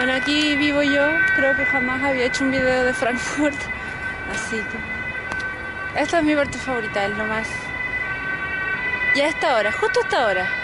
Bueno, aquí vivo yo, creo que jamás había hecho un video de Frankfurt, así que esta es mi parte favorita, es lo más... Y a esta hora, justo a esta hora,